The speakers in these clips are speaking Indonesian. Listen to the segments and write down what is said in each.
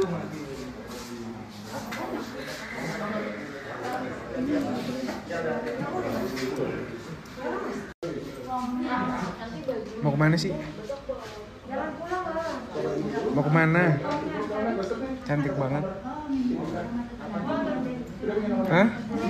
Mau kemana sih? Mau kemana? Cantik banget. Hah?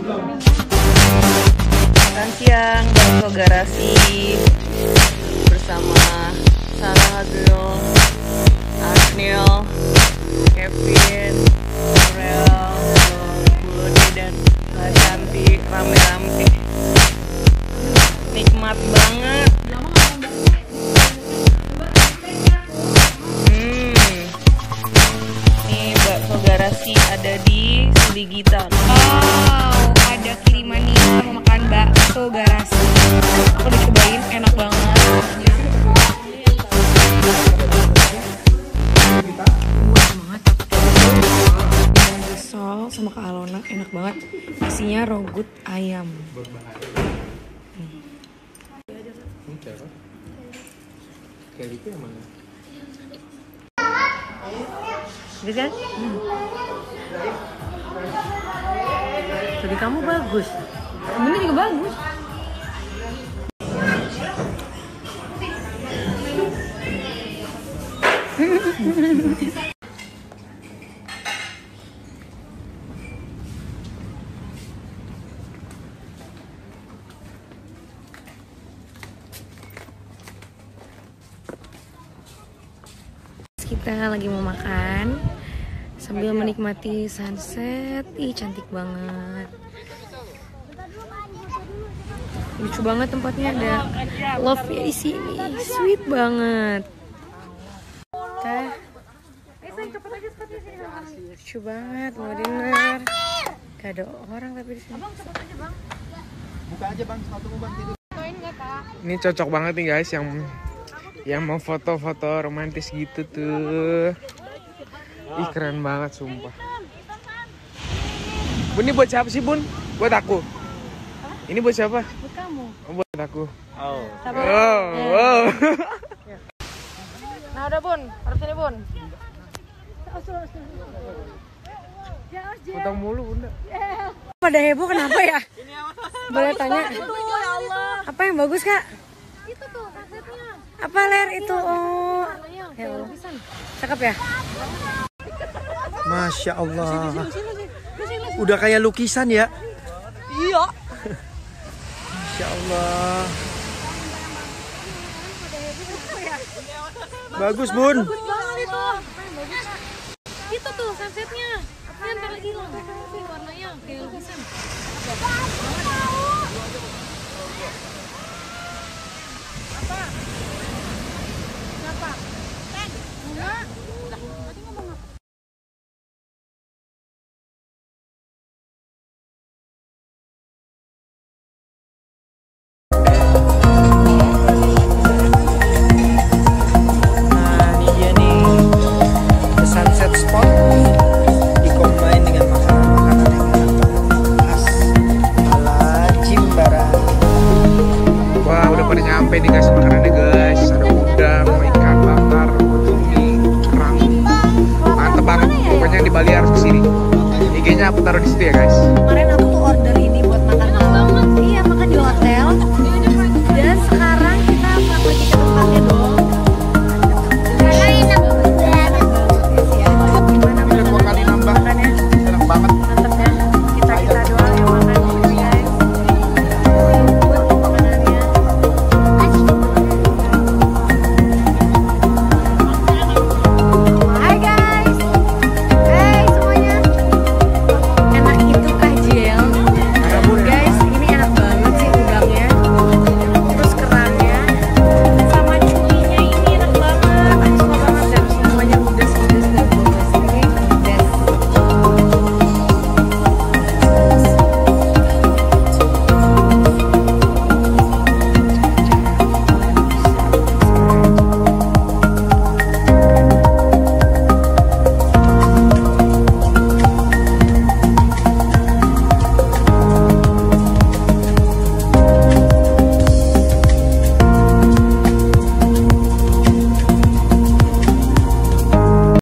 Makan siang bakso garasi bersama Sarah Hadril, Arnil, Kevin, Aurel, Budi dan Mbak Cantik rame-rame. Nikmat banget. Nih bakso garasi ada di Suligita. Wow, ada kiriman nih, kita mau makan bakso garasi. Aku udah cobain, enak banget. Risol sama Kak Alona, enak banget. Isinya rogut ayam. Kayak gitu yang mana? Gitu kan? Jadi kamu bagus. Ini juga bagus. Kita lagi mau makan sambil menikmati sunset. Ih, cantik banget. Lucu banget tempatnya, ada love ya di sini. Sweet banget. Teh. Lucu banget, mau dinner. Gak ada orang tapi di sini. Buka aja bang, sepatumu bang. Ini cocok banget nih guys yang mau foto-foto romantis gitu tuh. Ih keren banget sumpah. Bun, ini buat siapa sih Bun? Buat aku. Ini buat siapa? Buat kamu. Oh, buat aku. Oh. Oh. Nah udah Bun, harus sini Bun. Potong mulu Bunda. Pada heboh kenapa ya? Boleh tanya? Apa yang bagus Kak? Itu tuh sunsetnya. Apa ler itu? Oh, ya Allah. Cakep ya? Masya Allah. Udah kayak lukisan ya? Iya. Masya Allah. Bagus Bun. Bagus banget itu. Itu tuh sunsetnya. Ini ntar lagi hilang. Warnanya kayak lukisan. Apa? Kenapa? Enggak. Tadi ngomong apa? Nah ini dia nih, the sunset spot dikombin dengan makanan-makanan yang khas ala Jimbaran. Wah udah pada nyampe nih guys makanannya guys. Ada udang, ikan bakar, cumi, kerang. Mantep banget. Pokoknya di Bali harus kesini. IG-nya aku taruh di situ ya guys. Kemarin